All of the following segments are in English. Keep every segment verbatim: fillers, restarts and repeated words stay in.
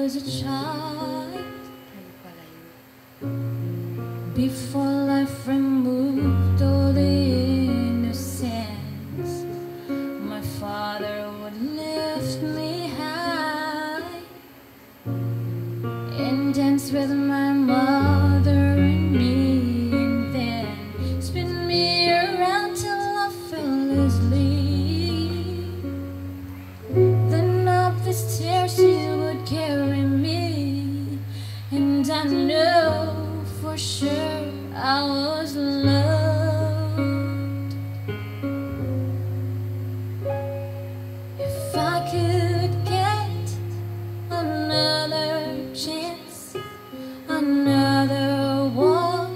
was a child, before life removed all the innocence, my father would lift me high and dance with my mother and me, and then spin me around till I fell asleep. Then up the stairs he would carry me, and I know for sure I was loved. If I could get another chance, another walk,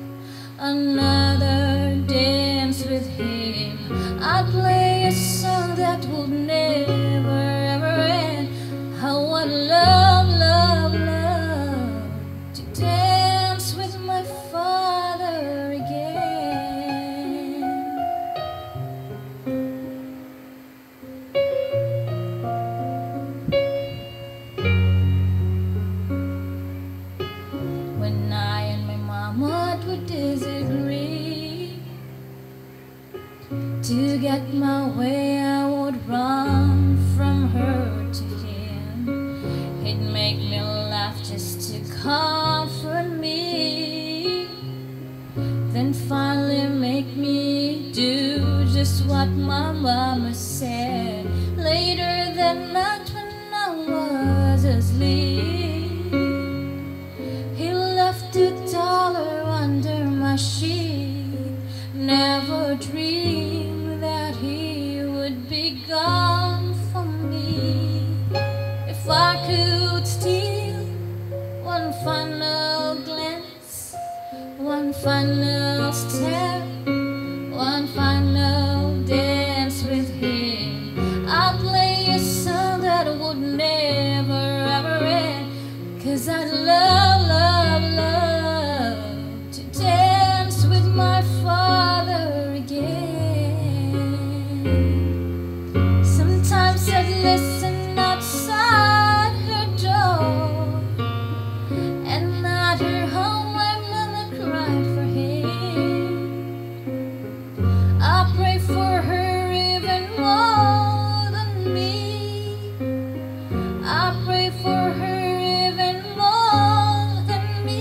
another dance with him, I'd play a song that would never ever end. I would love, love, love to dance with my father again. When I and my mama would disagree, to get my way I would run from her to him. He'd make me laugh just to comfort me, then finally make me do just what my mama said. Later that night when I was asleep, he left a dollar under my sheet. Never dreamed that he would be gone from me. If I could steal one final glance, one final step, one final dance with him, I'd play a song that would never ever end. 'Cause I'd love, love, love to dance with my father again. Sometimes I'd listen outside her door, and I'd hear how my mama cried for him. I pray for her even more than me. I pray for her even more than me.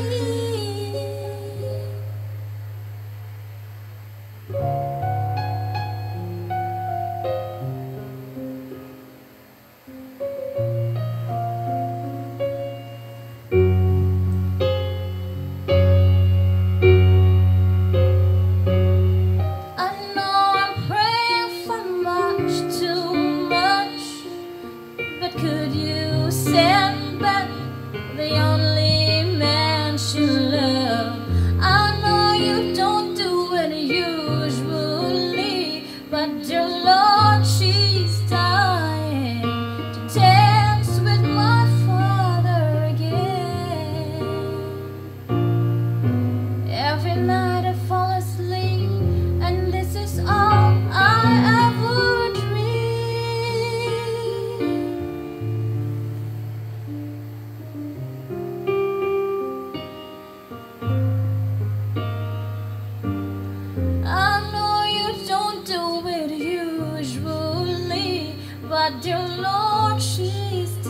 I know I'm praying for much too much, but could you send back the only man she loved? I know you don't do it usually, but dear Lord, she's dying to dance with my father again. Every night I fall asleep, and this is all I ever dream. I know you don't do it usually, but dear Lord, she's